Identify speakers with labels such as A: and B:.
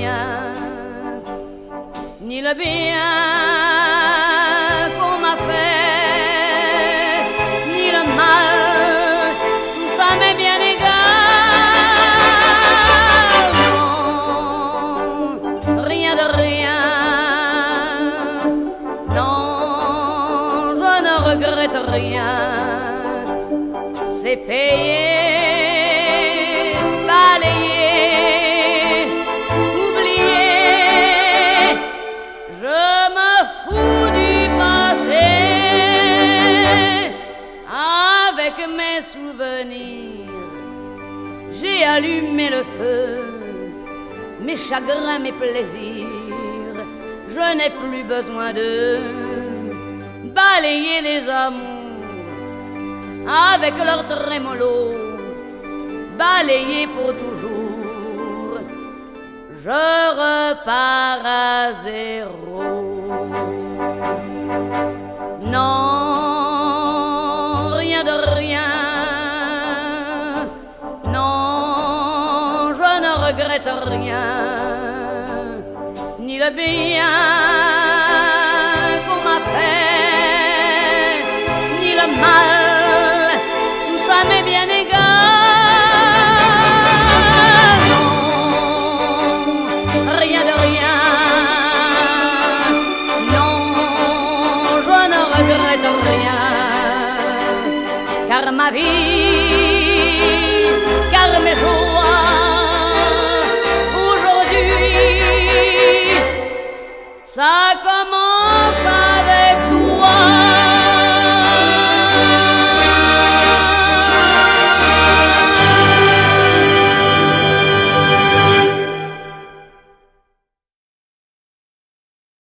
A: rien, ni le bien qu'on m'a fait, ni le mal, tout ça m'est bien égal. Non, rien de rien, non, je ne regrette rien. C'est payé, balayé, oublié. Je me fous du passé. Avec mes souvenirs, j'ai allumé le feu. Mes chagrins, mes plaisirs, je n'ai plus besoin de balayer les amours avec leur trémolo, balayé pour toujours. Je repars à zéro. Non, rien de rien. Non, je ne regrette rien, ni le bien qu'on m'a fait, ni le mal